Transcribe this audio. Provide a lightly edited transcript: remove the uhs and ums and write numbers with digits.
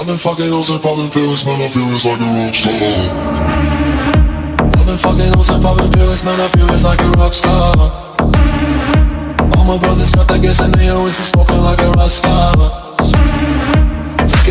I've been fucking hoes and popping pills, man, I feel it's like a rock star. I've been fucking hoes and popping pills, man, I feel it's like a rock star. All my brothers got that gas and they always be smoking